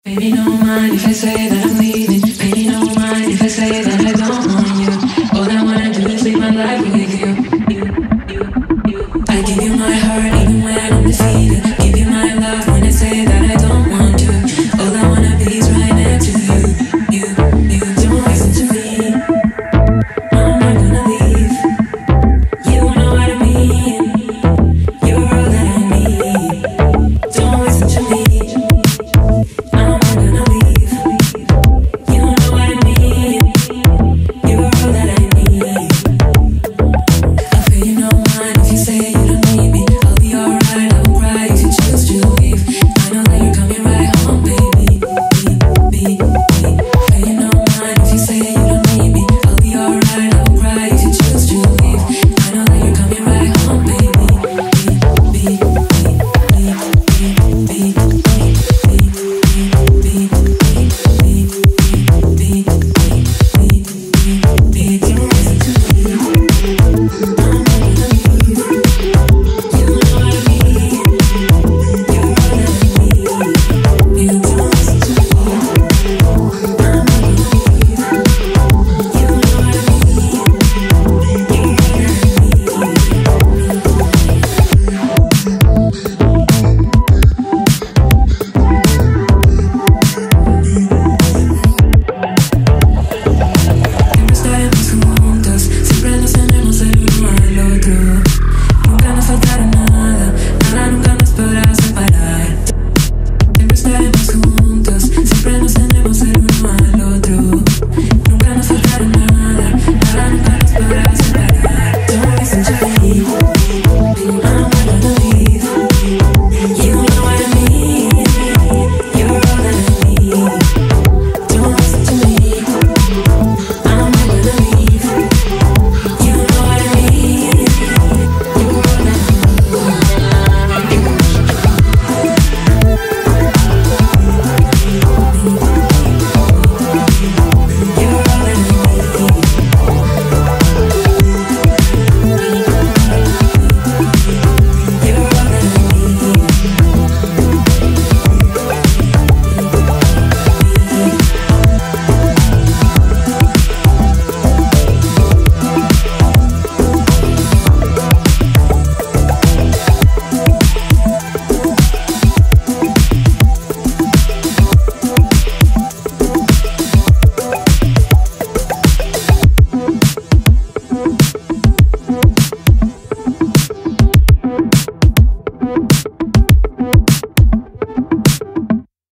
Baby, don't mind if I say that I'm leaving. Baby, don't mind if I say that I don't want you. All I wanna do is live my life with you. I give you my heart even when I'm defeated. Give you my love when I say that I don't want to. All I wanna be is right next to you. You don't listen to me. I'm not gonna leave. You know what I mean. You're all that I need. Don't listen to me. I'm not gonna leave.